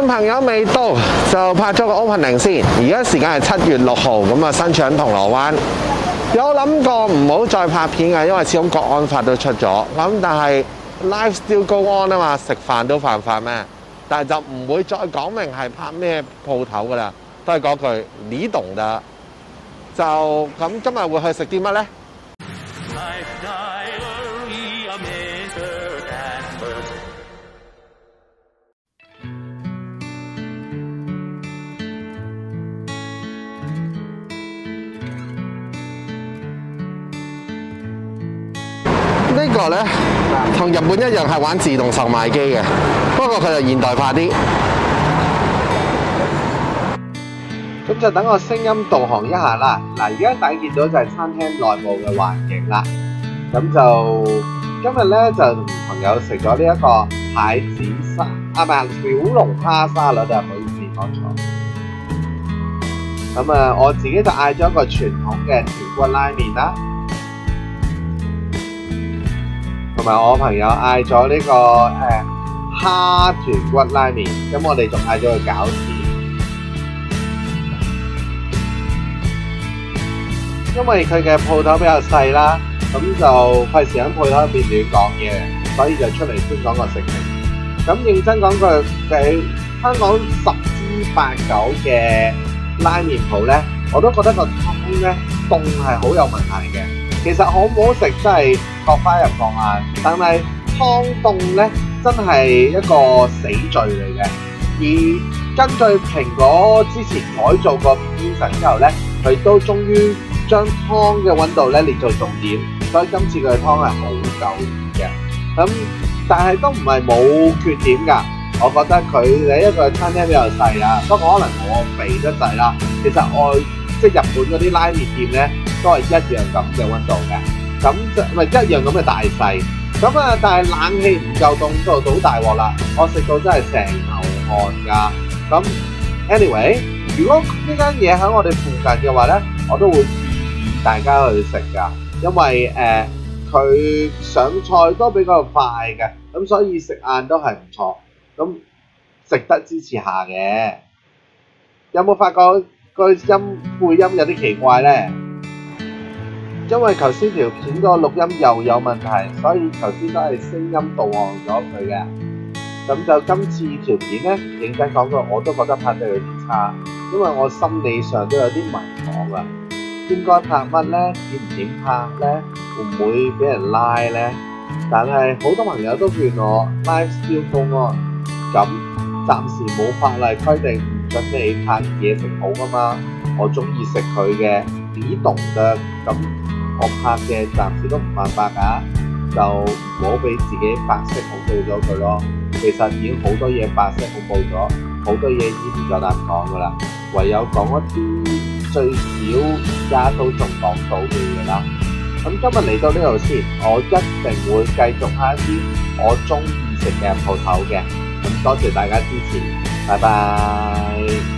趁朋友未到，就拍咗個 opening 先。而家時間係7月6號，咁啊身處喺銅鑼灣。有諗過唔好再拍片嘅，因為始終國安法都出咗。咁但係 life still go on 啊嘛，食飯都犯法咩？但係就唔會再講明係拍咩鋪頭噶啦，都係嗰句你懂的。就咁今日會去食啲乜呢？呢個呢，同日本一樣係玩自動售賣機嘅，不過佢就現代化啲。咁就等我聲音導航一下啦。嗱，而家大家見到就係餐廳內部嘅環境啦。咁就今日呢，就同朋友食咗呢一個蟹子沙，唔係小龍蝦沙律啊，唔好意思講錯。咁啊，我自己就嗌咗一個傳統嘅豚骨拉麵啦。同埋我朋友嗌咗呢個蝦豚骨拉麵，咁我哋仲嗌咗個餃子。因為佢嘅鋪頭比較細啦，咁就費事喺鋪頭入邊亂講嘢，所以就出嚟先講個食評。咁認真講句，喺香港10之8九嘅拉麵鋪咧，我都覺得個湯咧凍係好有問題嘅。其實好唔好食真係各花入各眼，但係湯凍咧真係一個死罪嚟嘅。而根據蘋果之前改造過標準之後咧，佢都終於將湯嘅溫度咧列做重點，所以今次佢嘅湯係好夠熱嘅。咁但係都唔係冇缺點㗎，我覺得佢嘅一個餐廳比較細啊，不過可能我肥得滯啦。其實即係日本嗰啲拉麵店咧，都係一樣咁嘅溫度嘅，咁就唔係一樣咁嘅大細。咁啊，但係冷氣唔夠凍就好大鑊啦。我食到真係成頭汗㗎。咁 anyway， 如果呢間嘢喺我哋附近嘅話咧，我都會建議大家去食㗎，因為佢上菜都比較快嘅，咁所以食晏都係唔錯。咁值得支持下嘅。有冇發覺個配音有啲奇怪咧？因為頭先條片個錄音又有問題，所以頭先都係聲音導航咗佢嘅。咁就今次條片咧，認真講句，我都覺得拍得有啲差，因為我心理上都有啲迷茫啊。應該拍乜咧？點拍咧？會唔會俾人拉咧？但係好多朋友都勸我 live still go on， 咁暫時冇法例規定唔準你拍嘢食好噶嘛。我中意食佢嘅你懂嘅，咁我拍嘅暫時都唔犯法㗎，就唔好俾自己白色恐怖咗佢咯。其實已經好多嘢白色恐怖咗，好多嘢已經唔夠膽講㗎啦，唯有講一啲最少家都仲講到嘅嘢啦。咁今日嚟到呢度先，我一定會繼續開一啲我中意食嘅鋪頭嘅。咁多謝大家支持，拜拜。